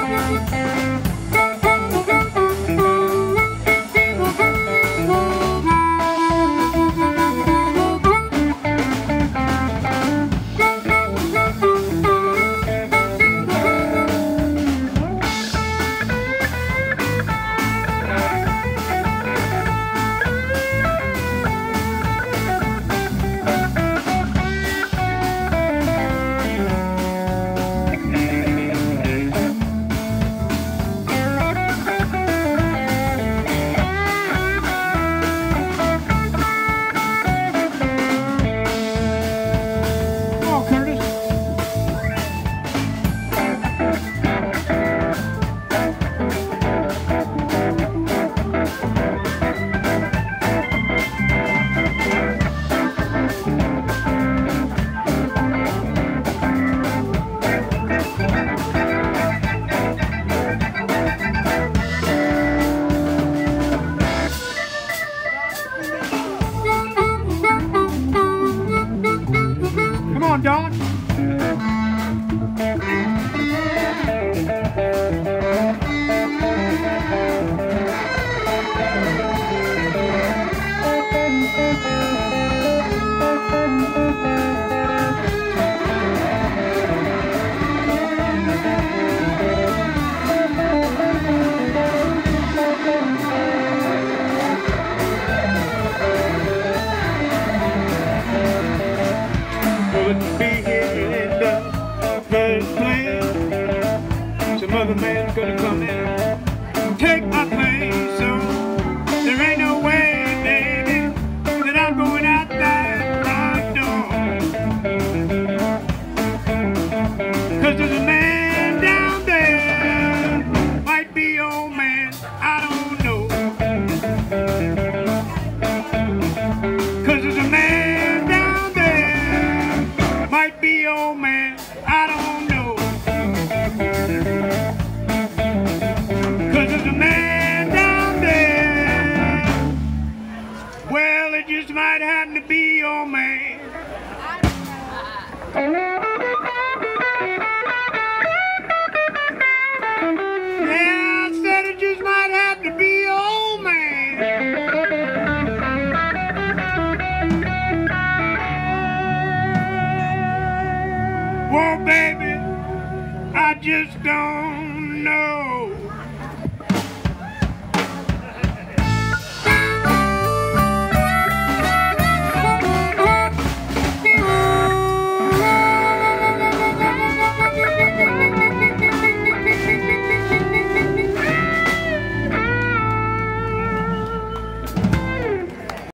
Don. Wouldn't be here in the first place. Some other man's gonna come in and take my place. So there ain't no way, baby, that I'm going out that front door. 'Cause there's a man down there, might be old man, I don't know. 'Cause there's a man down there, might be old man, I don't know. 'Cause there's a man down there, well, it just might happen to be old man. Yeah, I said it just might happen to be old man. Well, baby, I just don't know.